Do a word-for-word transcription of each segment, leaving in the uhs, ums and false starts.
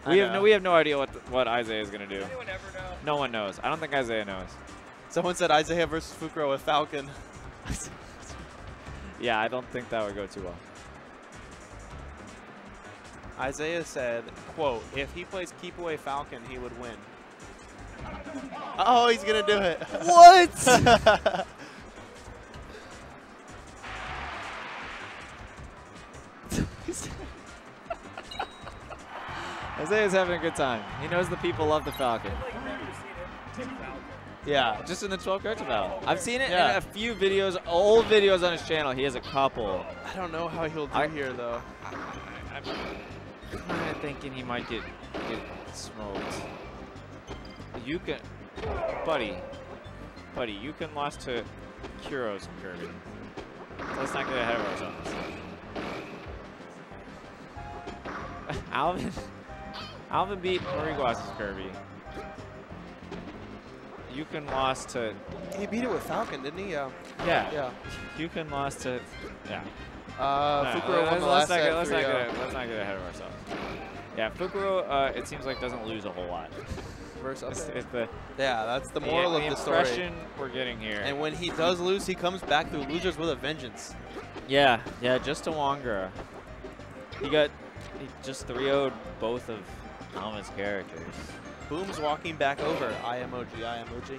We have no we have no idea what the, what Isaiah is gonna do. Does anyone ever know? No one knows. I don't think Isaiah knows. Someone said Isaiah versus Fukuro with Falcon. Yeah, I don't think that would go too well. Isaiah said, quote, if he plays Keep Away Falcon, he would win. Oh, he's going to do it. What? Isaiah's having a good time. He knows the people love the Falcon. I've like never seen him pick Falcon. Yeah. Just in the twelve character battle. I've seen it Yeah. in a few videos, old videos on his channel. He has a couple. I don't know how he'll do I- here, though. I'm kind of thinking he might get get smoked. You can, buddy, buddy, you can lost to Kuros and Kirby. So let's not get ahead of ourselves. Alvin, Alvin beat Mariguas's Kirby. You can lost to, He beat it with Falcon, didn't he? Yeah. yeah, Yeah. you can lost to, yeah. Uh, No, Fukuro won let's, the let's last not set get, let's, not three oh. get, let's not get ahead of ourselves. Yeah, Fukuro, uh, it seems like doesn't lose a whole lot. Versus It's, Upper. it's the, Yeah, that's the moral the, of the the story. impression we're getting here. And when he does lose, he comes back through losers with a vengeance. Yeah, yeah, just to Wongura. He got, he just three oh'd both of Alma's characters. Boom's walking back over. I emoji, I emoji.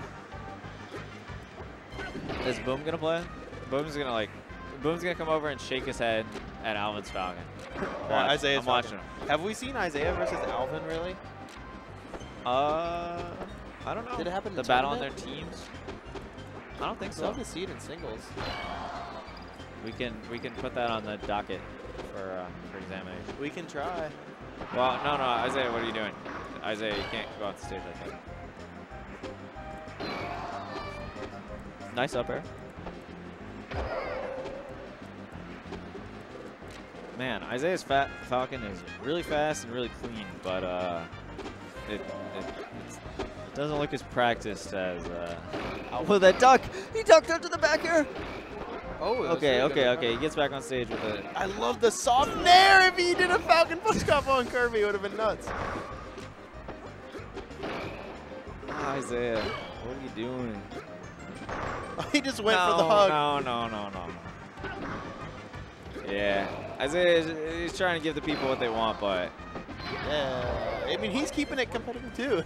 Is Boom gonna play? Boom's gonna like, Boom's gonna come over and shake his head at Alvin's Falcon. Watch, Isaiah's I'm watching Falcon. him. Have we seen Isaiah versus Alvin, really? Uh, I don't know. Did it happen in The the battle on their tournament? teams? I don't think I'd so. love to see it in singles. We can we can put that on the docket for uh, for examination. We can try. Well, no, no, Isaiah, what are you doing? Isaiah, you can't go off the stage like that. Nice up air. Man, Isaiah's fat Falcon is really fast and really clean, but uh, it, it it doesn't look as practiced as. Uh, oh, that duck! He ducked up to the back air. Oh, it was Okay, really okay, good. okay. He gets back on stage with it. I love the soft nair. If he did a Falcon push combo on Kirby, it would have been nuts. Isaiah, what are you doing? He just went no, for the hug. No, no, no, no, no. Yeah, Isaiah is he's trying to give the people what they want, but Yeah. I mean, he's keeping it competitive too.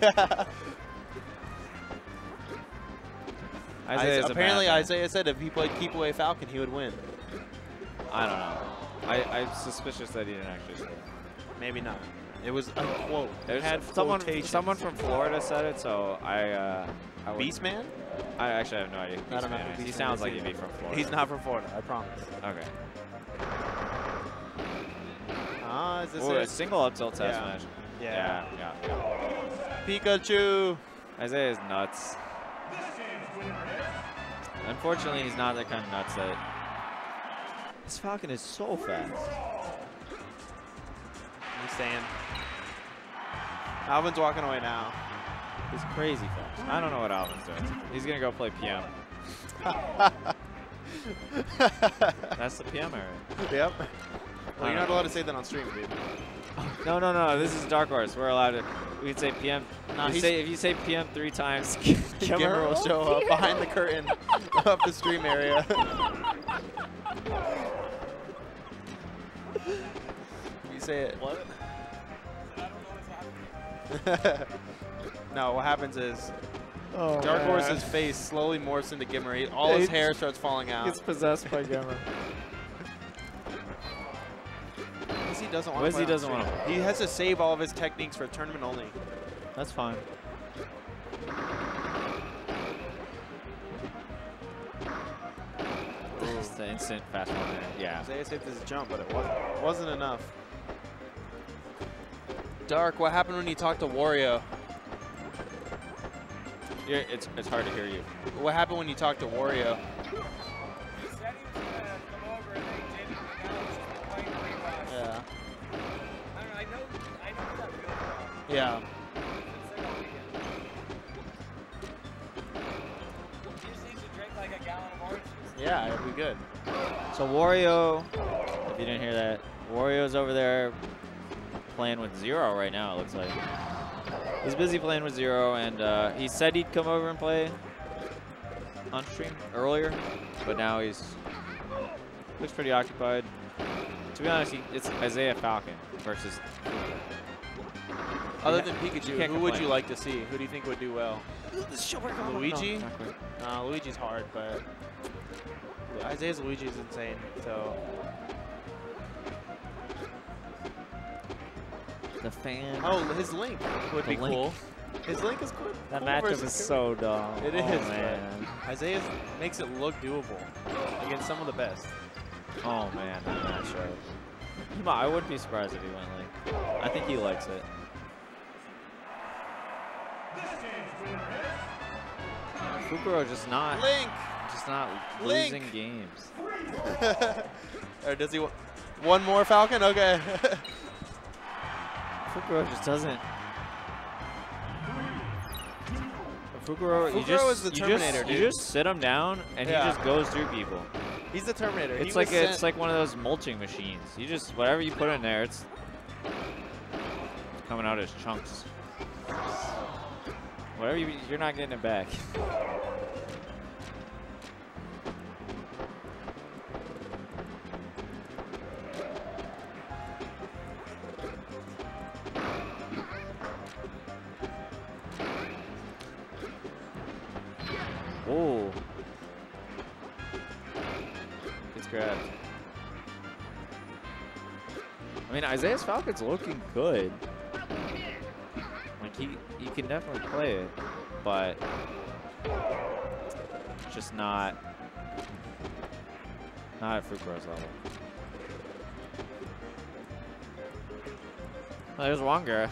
Isaiah's a apparently, madman. Isaiah said if he played Keep Away Falcon, he would win. I don't know. I, I'm suspicious that he didn't actually say it. Maybe not. It was a quote. It There's had someone, quotations. someone from Florida said it, so I, uh, I would- Beastman? I actually have no idea. I don't know Beastman who is. He Beastman sounds is like either. he'd be from Florida. He's not from Florida, I promise. Okay. Ah, is this Oh, a it? single up tilt test Yeah. match. Yeah. Yeah, yeah, Pikachu. yeah. Isaiah's nuts. Unfortunately, he's not that kind of nuts that. This Falcon is so fast. He's staying. Alvin's walking away now. He's crazy fast. I don't know what Alvin's doing. He's gonna go play P M. That's the P M area. Yep. Well, I you're not don't allowed to say that on stream, dude. No, no, no. This is Dark Horse. We're allowed to. We can say P M. Nah, you he's- say, if you say P M three times, Gimmer will show up behind the curtain of the stream area. You say it. What? No, what happens is Oh, Dark man. Horse's face slowly morphs into Gimmer. He, all his It's- hair starts falling out. Gets possessed by Gimmer. Wizzy doesn't want Wizzy to. doesn't wanna play. He has to save all of his techniques for tournament only. That's fine. It's the instant fast one there. Yeah. Isaiah saved his jump, but it wasn't, wasn't enough. Dark, what happened when you talked to Wario? Yeah, it's it's hard to hear you. What happened when you talked to Wario? He said he was gonna come over and then he didn't, and now he's just playing pretty well. Yeah. I don't know, I know, I know that feels wrong. Yeah. It's like a weekend. He just needs to drink like a gallon of orange juice. Yeah, it'd be good. So Wario, if you didn't hear that, Wario's over there playing with Zero right now, it looks like. He's busy playing with Zero, and uh, he said he'd come over and play on stream earlier, but now he's looks pretty occupied. To be honest, he, it's Isaiah Falcon versus. Other Yeah, than you Pikachu, can't who would complain. you like to see? Who do you think would do well? Luigi? No, not quite. Uh, Luigi's hard, but Isaiah's Luigi is insane. So The fan. oh, his Link would The be Link. cool. His Link is cool. That cool matchup versus is Kirby. so dumb. It oh, is, but man. Isaiah makes it look doable against some of the best. Oh man, that matchup. He might- I wouldn't be surprised if he went Link. I think he likes it. Fukuro just not, Link. just not Link. losing games. Or does he? wa- One more Falcon? Okay. Fukuro just doesn't. Fukuro, you Fukuro just, is the you Terminator, just, dude. You just sit him down, and Yeah. he just goes through people. He's the Terminator. It's He like was a, sent- it's like one of those mulching machines. You just whatever you put in there, it's coming out as chunks. Whatever you, you're not getting it back. Oh. Gets grabbed. I mean, Isaiah's Falcon's looking good. Like, he, he can definitely play it, but just not, not at Fukuro's level. Oh, there's Wonga.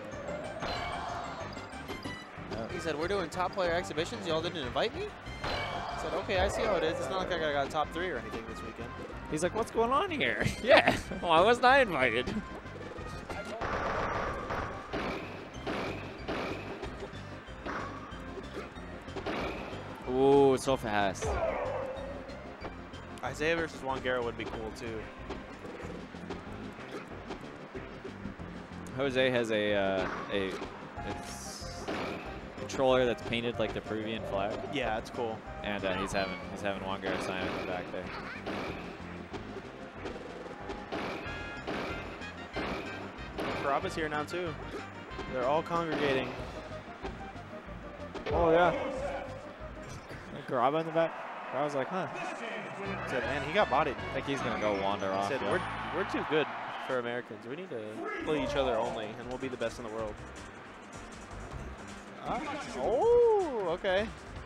He said, we're doing top player exhibitions. Y'all didn't invite me? I said, okay, I see how it is. It's not like I got top three or anything this weekend. He's like, what's going on here? Yeah, why wasn't I invited? Ooh, so fast. Isaiah versus Wongera would be cool too. Jose has a uh, a it's controller that's painted like the Peruvian flag, Yeah, it's cool. and uh, he's having he's having Wongera sign it in the back there. Karaba's here now too. They're all congregating. Oh yeah. Garaba in the back. I was like, huh. Said, man, he got bodied. I think he's gonna go wander off. Said, yeah. we're we're too good for Americans. We need to play each other only, and we'll be the best in the world. Ah, oh, okay.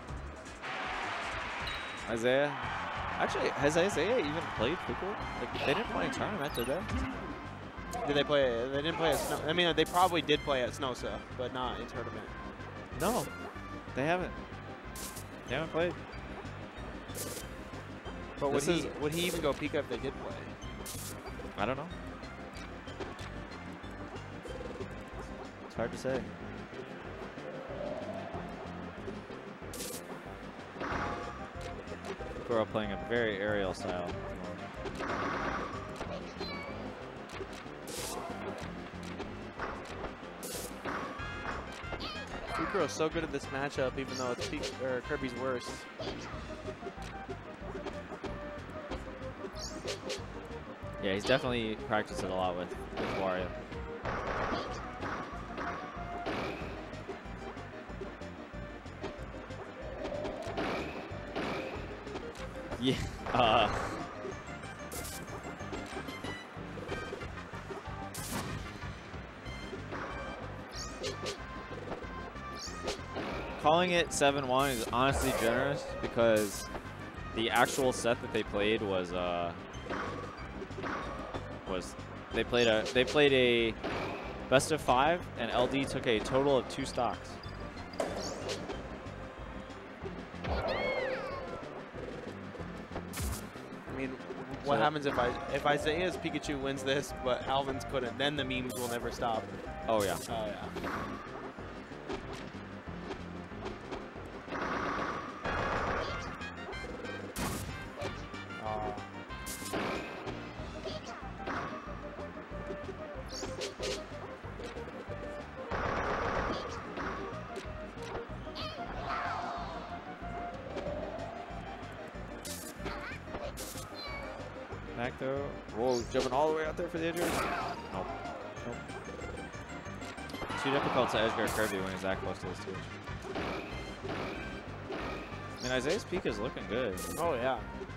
Isaiah. Actually, has Isaiah even played Fuku? Like, they didn't play a tournament, did they? Did they play? They didn't play at Snow. I mean, they probably did play at Snowsa, but not in tournament. No, they haven't. They haven't played. But would This he is- would he even go Pika if they did play? I don't know. It's hard to say. Fukuro playing a very aerial style. Fukuro's so good at this matchup, even though it's Pik or Kirby's worse. Yeah, he's definitely practiced it a lot with, with Wario. Yeah. Uh, calling it seven one is honestly generous because the actual set that they played was uh was they played a they played a best of five, and L D took a total of two stocks. I mean, what So- happens if I if Isaiah's Pikachu wins this, but Alvin's couldn't? Then the memes will never stop. Oh yeah. Oh yeah. Aw. back throw. Whoa, jumping all the way out there for the edge guard. Nope. Nope. Too difficult to edge guard Kirby when he's that close to the stage. I mean, Isaiah's peak is looking good. Oh, yeah.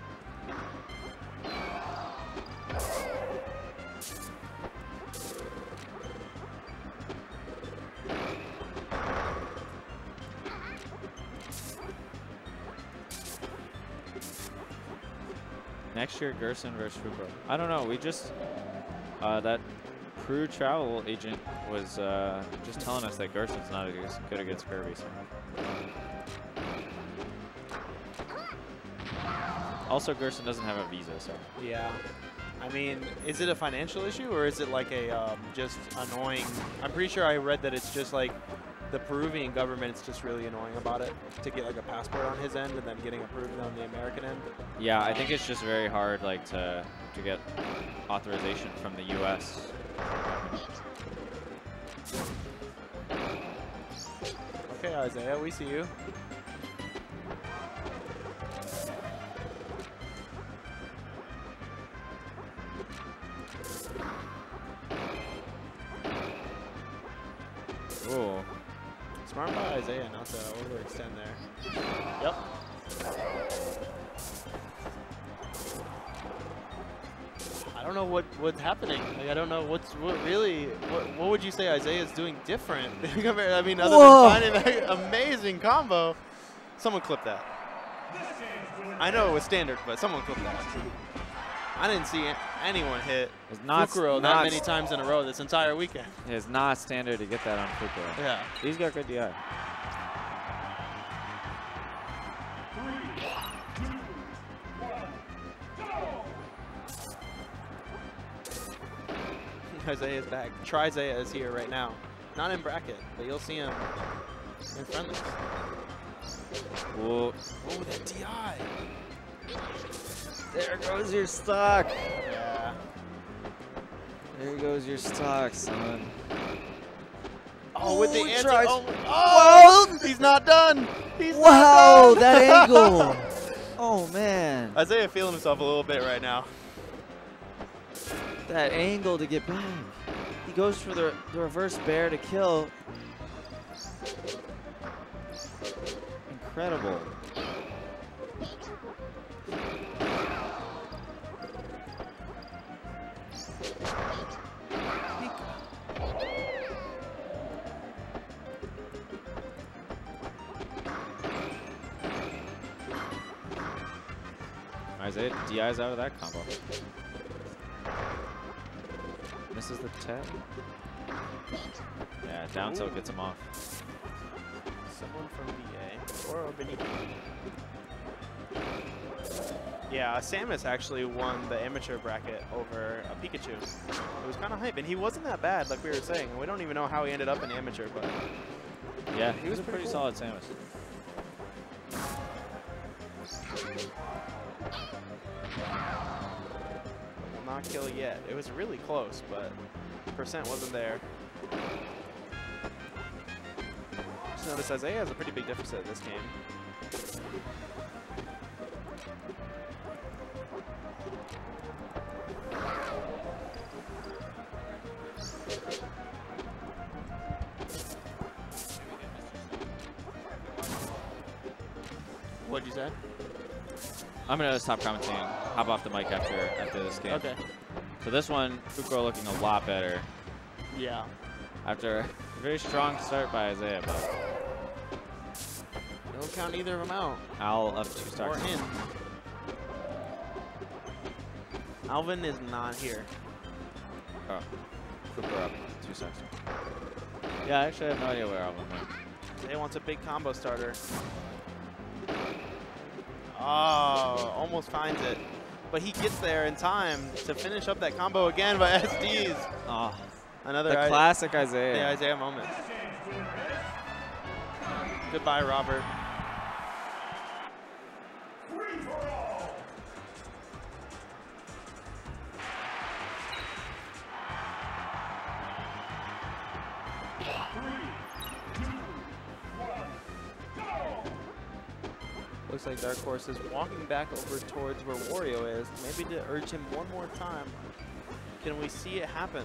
Next year, Gerson versus Fukuro. I don't know. We just uh, that Peru travel agent was uh, just telling us that Gerson's not as good against Kirby. So. Also, Gerson doesn't have a visa, so. Yeah. I mean, is it a financial issue or is it like a um, just annoying? I'm pretty sure I read that it's just like the Peruvian government is just really annoying about it to get like a passport on his end and then getting approved on the American end. Yeah, I think it's just very hard, like to to get authorization from the U S Okay, Isaiah, we see you. Ooh. Smart by Isaiah not to overextend there. Yep. I don't know what what's happening. Like I don't know what's what really. What what would you say Isaiah's doing different? I mean, other Whoa. than finding that amazing combo. Someone clip that. I know it was standard, but someone clip that. I didn't see anyone hit It's not, Fukuro that not many times in a row this entire weekend. It's not standard to get that on Fukuro. Yeah. He's got good D I. Isaiah's back. Try Isaiah is here right now. Not in bracket, but you'll see him in friendlies. Whoa. Oh, that D I. There goes your stock. Yeah. There goes your stock, son. Oh, with the Ooh, anti. tries- Oh, oh, he's not done. He's Wow, not done. that angle. Oh, man. Isaiah feeling himself a little bit right now. That angle to get back. He goes for the, the reverse bear to kill. Incredible. Isaiah D Is out of that combo. Misses the ten. Yeah, down tilt gets him off. Someone from V A or Benito. Yeah, Samus actually won the amateur bracket over a Pikachu. It was kind of hype, and he wasn't that bad, like we were saying. We don't even know how he ended up in amateur, but Yeah, He he was was a pretty pretty solid Samus. will not kill yet. It was really close, but percent wasn't there. Just notice Isaiah has a pretty big deficit in this game. What'd you say? I'm gonna stop commenting and hop off the mic after after this game. Okay. So this one, Fukuro looking a lot better Yeah. after a very strong start by Isaiah, but Don't count either of them out. Al up two Or stars. in. Alvin is not here. Oh, Fukuro up two stars. Yeah, actually I have no idea where Alvin went. They wants a big combo starter. Oh, almost finds it. But he gets there in time to finish up that combo again by S Ds. Oh, Another the I classic the Isaiah. Isaiah moment. Goodbye, Robert. Looks like Dark Horse is walking back over towards where Wario is, maybe to urge him one more time. Can we see it happen?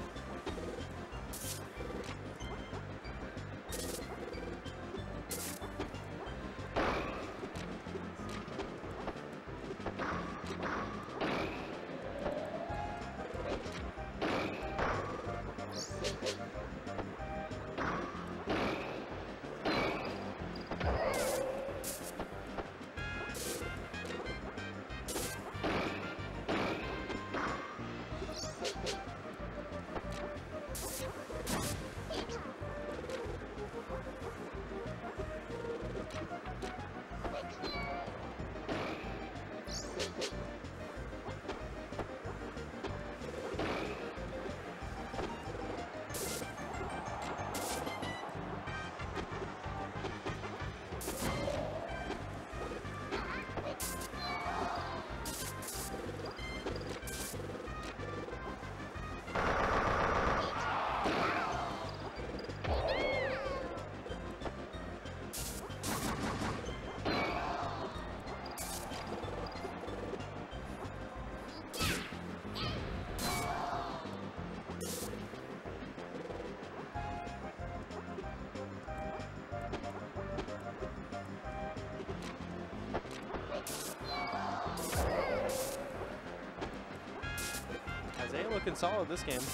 Isaiah looking solid this game.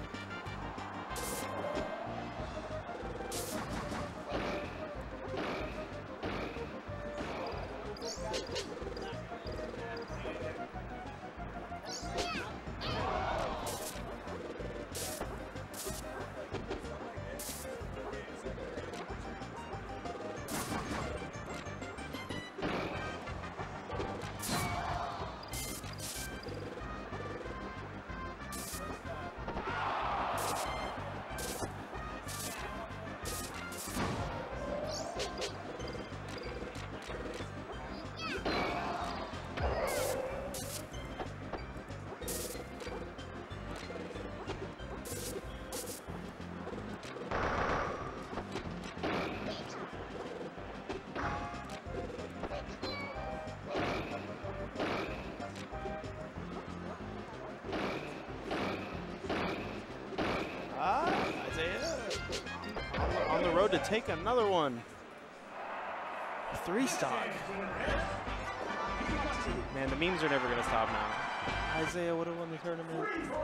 On the road to take another one. Three stock. Man, the memes are never going to stop now. Isaiah would have won the tournament.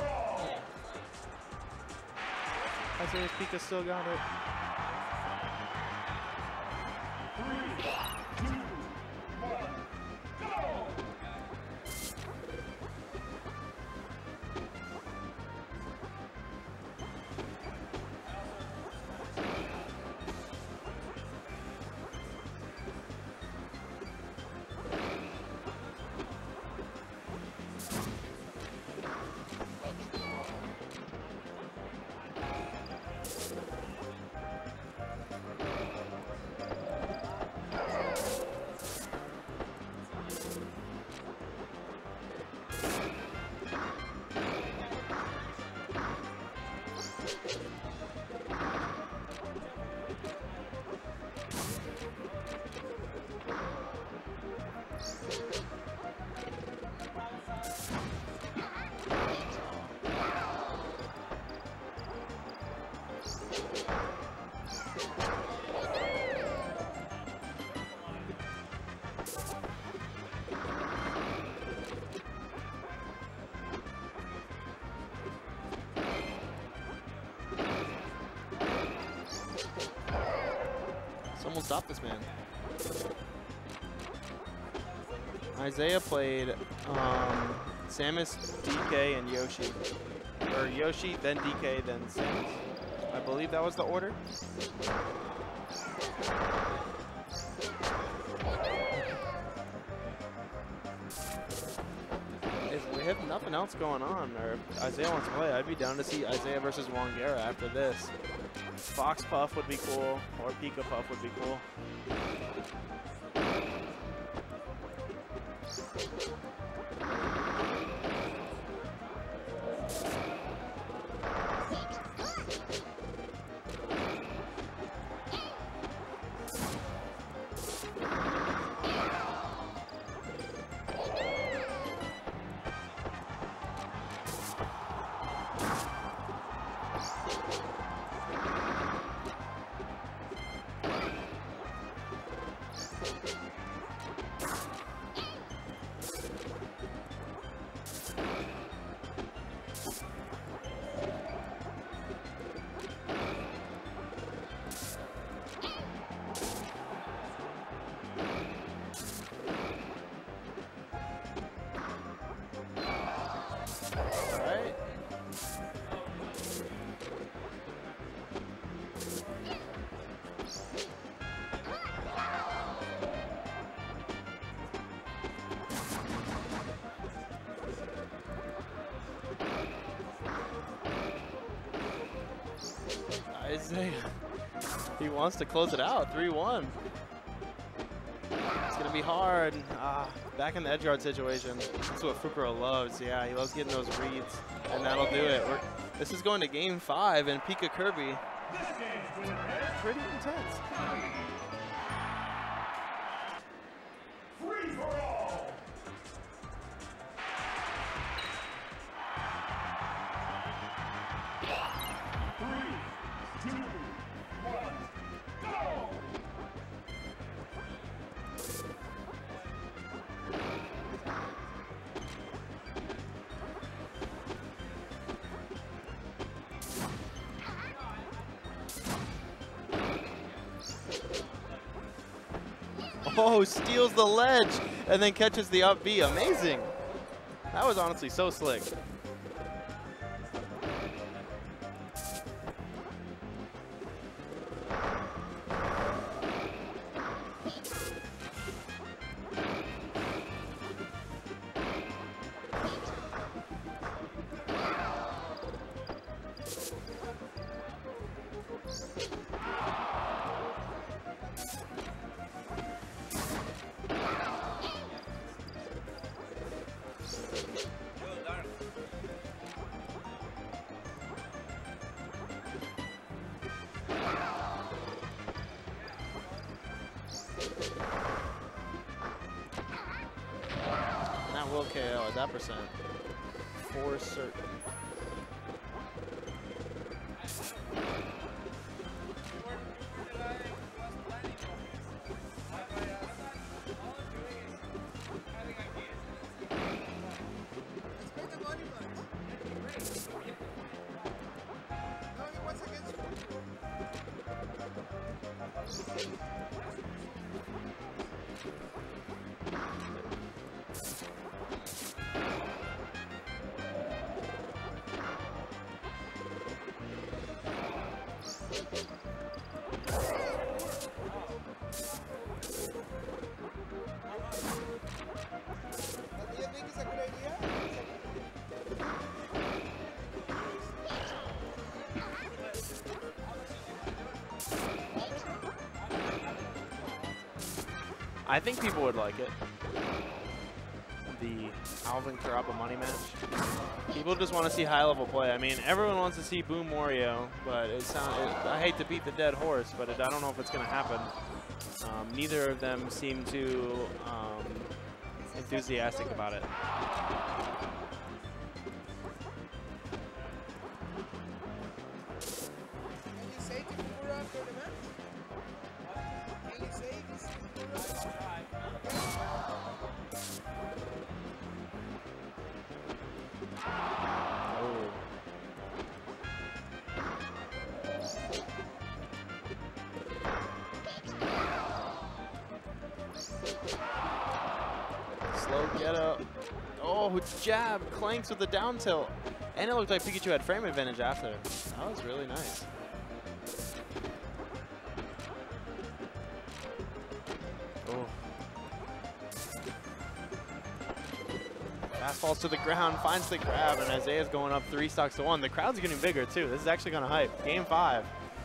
Isaiah's Pika still got it. Someone stop this man. Isaiah played um, Samus, D K, and Yoshi. Or Yoshi, then D K, then Samus. I believe that was the order. If we have nothing else going on, or if Isaiah wants to play, I'd be down to see Isaiah versus Wongera after this. Fox Puff would be cool, or Pika Puff would be cool. Isaiah, he wants to close it out, three one. It's gonna be hard. Ah, back in the edge guard situation. That's what Fukuro loves. Yeah, he loves getting those reads, and that'll do it. We're, this is going to game five, and Pika Kirby. Pretty intense. Free for all. Three, two, one, go! Oh, steals the ledge and then catches the up B. Amazing. That was honestly so slick. That will K O at that percent. For certain. I think people would like it. The Alvin Karapa money match. People just want to see high level play. I mean, everyone wants to see Boom Wario, but it sound, it, I hate to beat the dead horse, but it, I don't know if it's going to happen. Um, neither of them seem too um, enthusiastic about it. Slow get up. Oh, jab, clanks with the down tilt. And it looked like Pikachu had frame advantage after. That was really nice. Oh. Fast falls to the ground, finds the grab, and Isaiah's going up three stocks to one. The crowd's getting bigger too. This is actually gonna hype. Game five.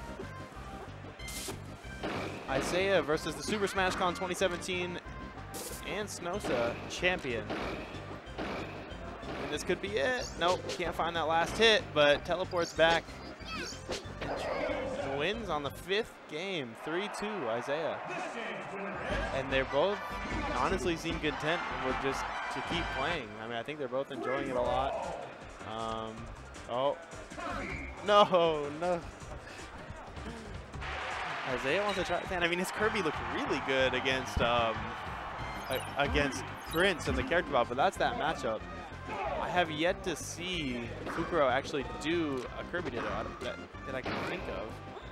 Isaiah versus the Super Smash Con twenty seventeen and Snosa champion. And this could be it. Nope, can't find that last hit, but teleports back and wins on the fifth game, three two, Isaiah. And they're both honestly seem content with just to keep playing. I mean, I think they're both enjoying it a lot. Um, oh, no, no. Isaiah wants to try. Man, I mean, his Kirby looked really good against um, against Prince in the character bot, but that's that matchup. I have yet to see Fukuro actually do a Kirby Ditto that, that I can think of.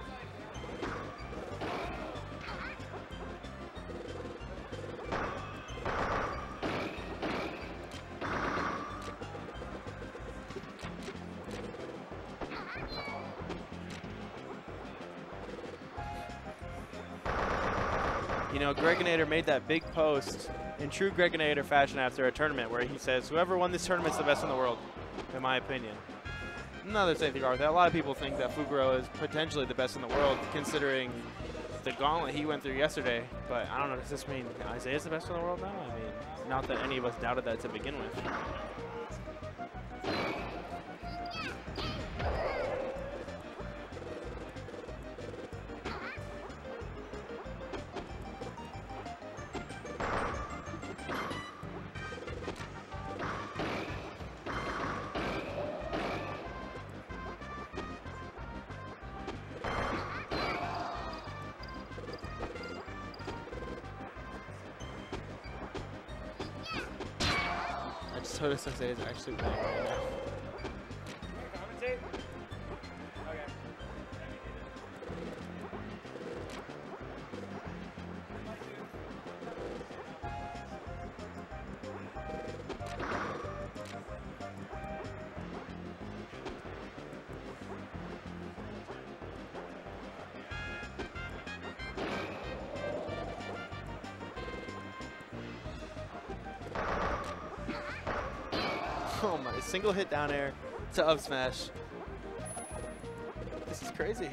You know, Gregonator made that big post in true Gregonator fashion after a tournament where he says, whoever won this tournament is the best in the world, in my opinion. Another safety guard with that. A lot of people think that Fuguro is potentially the best in the world, considering the gauntlet he went through yesterday. But I don't know, does this mean Isaiah's the best in the world now? I mean, not that any of us doubted that to begin with. Soda Sensei is actually playing right now. Commentate? Okay. Oh my, single hit down air to up smash. This is crazy.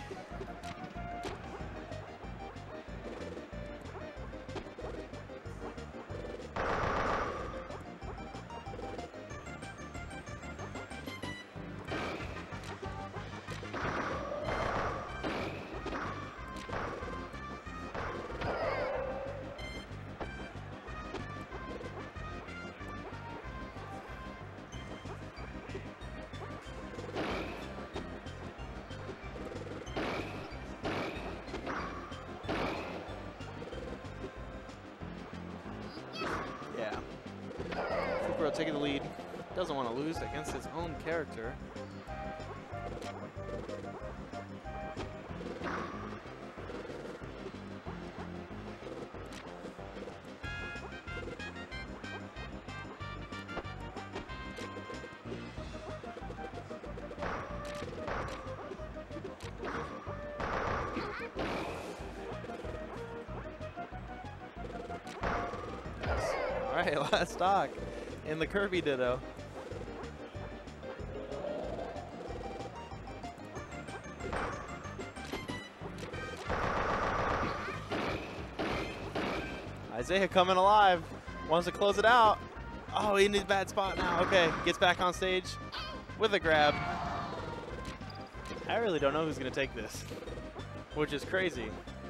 Taking the lead. Doesn't want to lose against his own character. All right, last stock. In the Kirby Ditto. Isaiah coming alive. Wants to close it out. Oh, in his bad spot now. Okay, gets back on stage with a grab. I really don't know who's going to take this, which is crazy.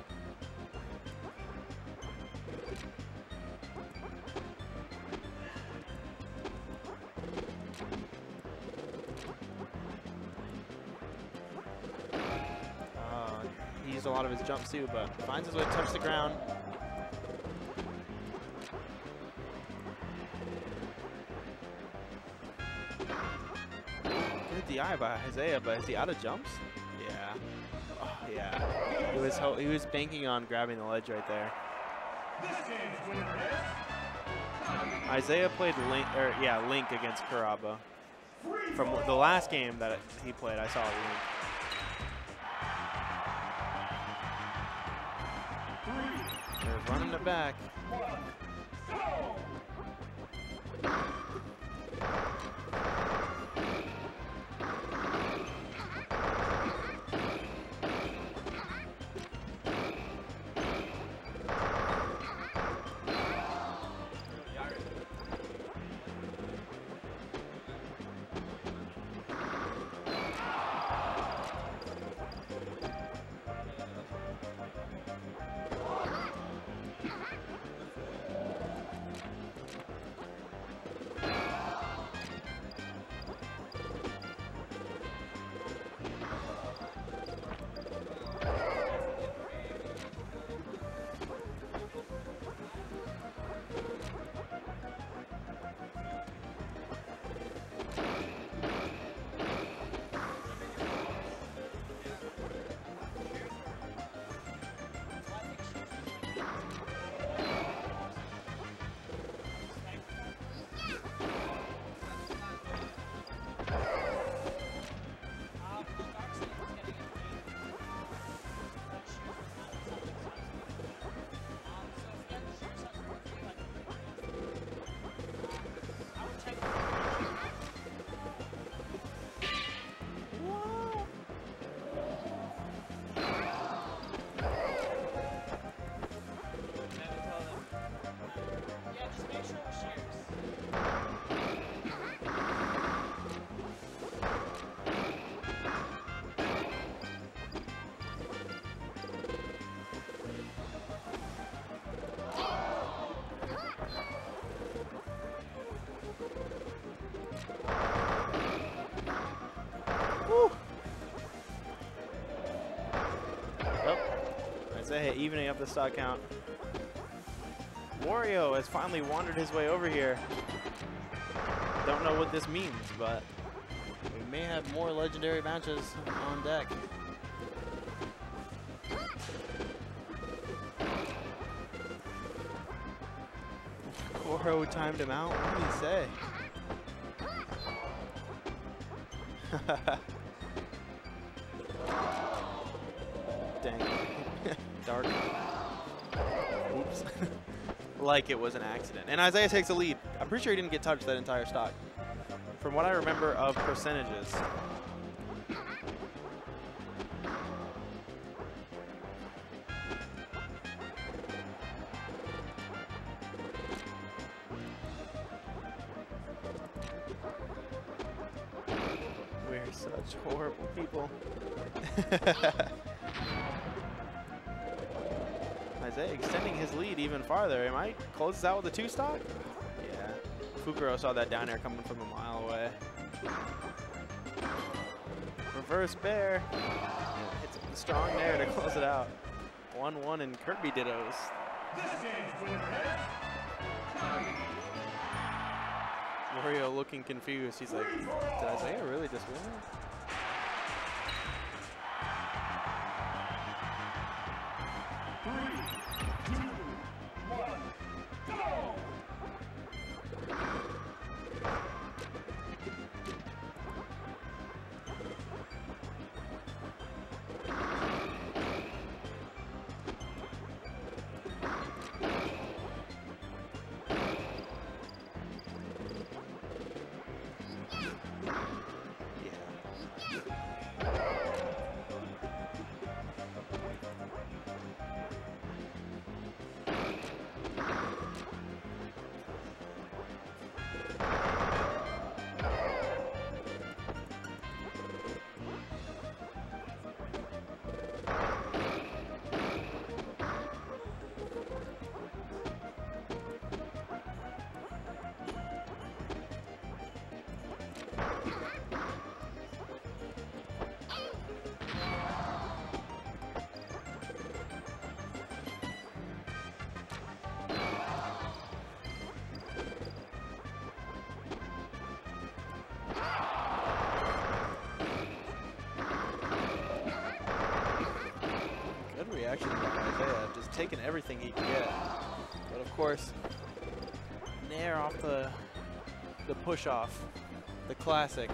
A lot of his jumps too, but finds his way to touch the ground. Good D I by Isaiah, but is he out of jumps? Yeah. Oh, yeah. He was ho he was banking on grabbing the ledge right there. Isaiah played Link, or yeah, Link against Kuraba. From the last game that he played, I saw Link. They're running it back. Isaiah evening up the stock count. Wario has finally wandered his way over here. Don't know what this means, but we may have more legendary matches on deck. Goro timed him out. What did he say? Dang. Dark. Oops. Like it was an accident. And Isaiah takes the lead. I'm pretty sure he didn't get touched that entire stock. From what I remember of percentages. We're such horrible people. Isaiah extending his lead even farther. He might close this out with a two stock? Yeah. Fukuro saw that down air coming from a mile away. Reverse bear. Hits a strong nair to close it out. one one in Kirby dittos. This game's winner is Wario looking confused. He's like, did Isaiah really just win it? three, two, one, go! Good reaction from Isaiah, just taking everything he can get. But of course, nair off the the push off, the classic.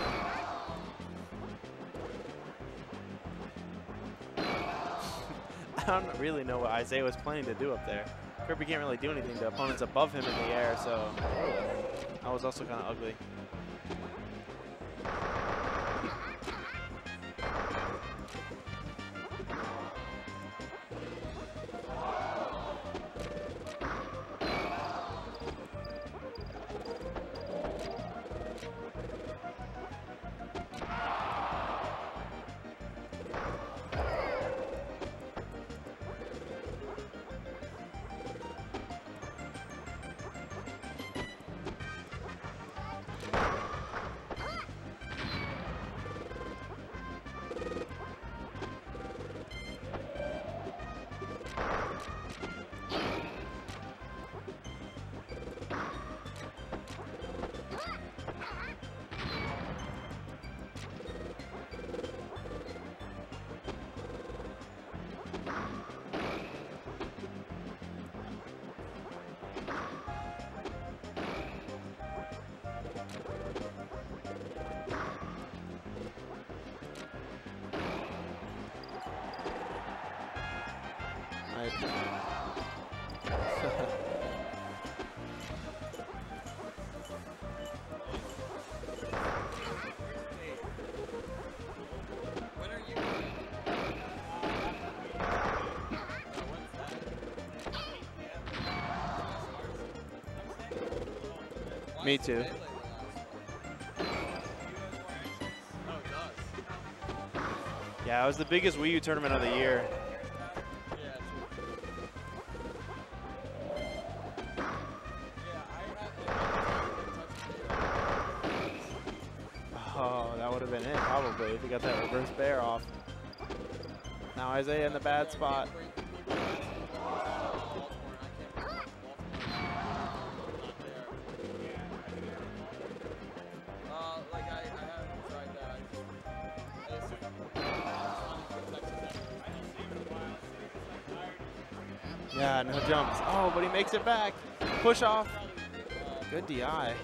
I don't really know what Isaiah was planning to do up there. Kirby can't really do anything to opponents above him in the air, so that was also kind of ugly. Me too. Yeah, it was the biggest Wii U tournament of the year. Oh, that would have been it probably if he got that reverse bear off. Now Isaiah in the bad spot. Yeah, no jumps. Oh, but he makes it back. Push off. Good D I.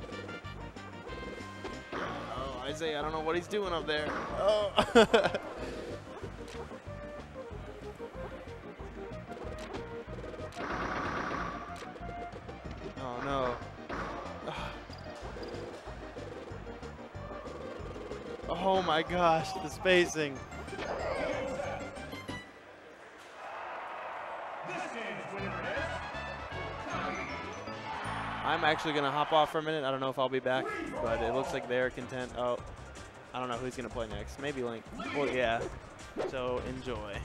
Oh, Isaiah, I don't know what he's doing up there. Oh. Oh, no. Oh, my gosh, the spacing. This game's winner is Tommy. I'm actually going to hop off for a minute. I don't know if I'll be back, but it looks like they're content. Oh, I don't know who's going to play next. Maybe Link. Well, yeah. So enjoy.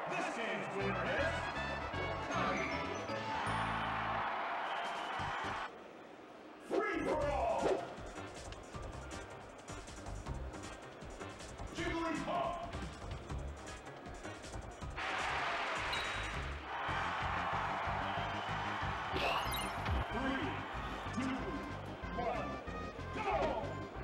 This game's winner is Tommy. Free for all. Jigglypuff. Three, two, one, go!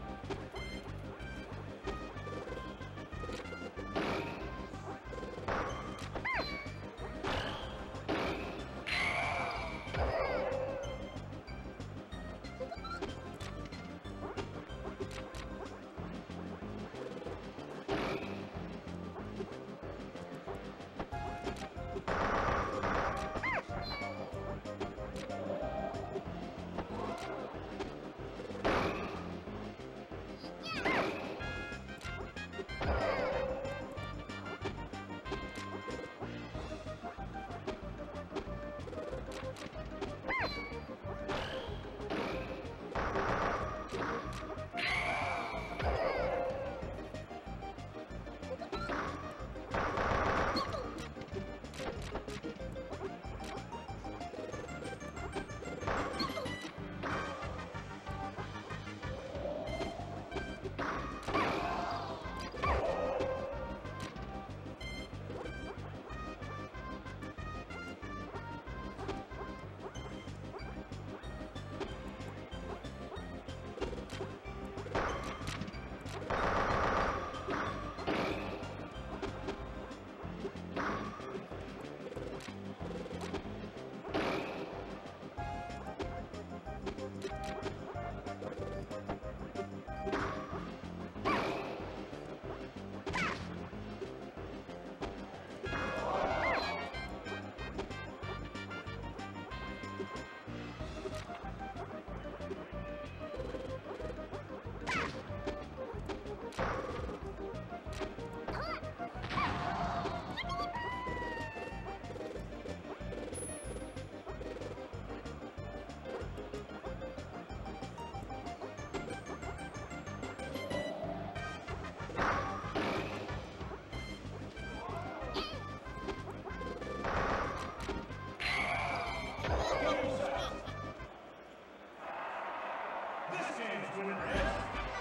This game's winner is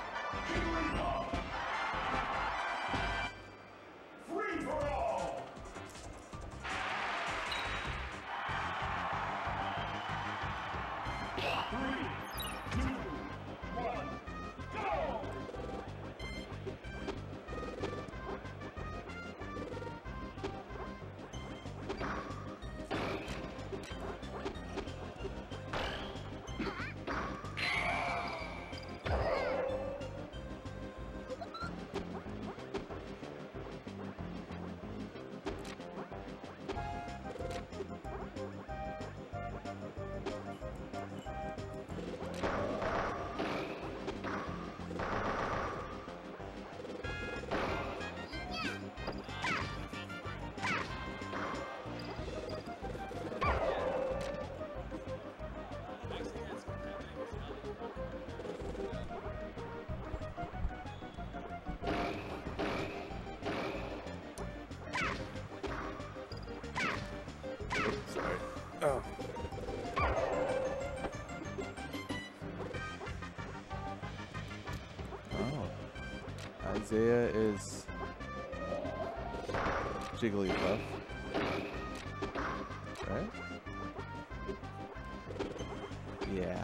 Jigglypuff. Free for all. Three, two, one, go! Sorry. Oh. Oh. Isaiah is Jigglypuff. Right? Yeah.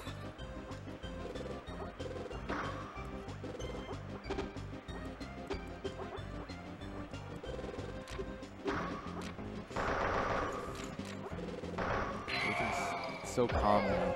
Everything's so calm now.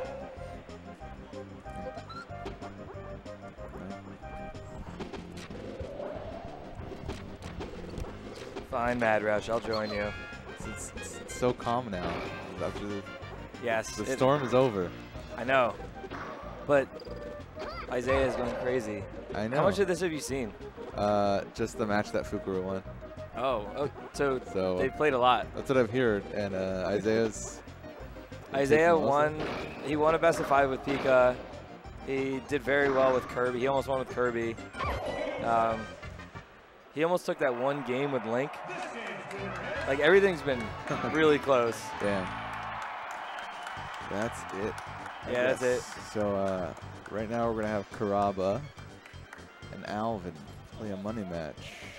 Fine, Mad Rush, I'll join you. It's, it's, it's, it's so calm now. After the, Yes. the it- storm is over. I know. But Isaiah is going crazy. I know. How much of this have you seen? Uh, just the match that Fukuro won. Oh, oh so, So they've played a lot. that's what I've heard. And uh, Isaiah's. Isaiah taking won. Wilson. He won a best of five with Pika. He did very well with Kirby. He almost won with Kirby. Um, he almost took that one game with Link. This game's winner Like everything's been really close. Damn. That's it. I Yeah, that's guess. it. So uh, right now we're gonna have Karaba and Alvin play a money match.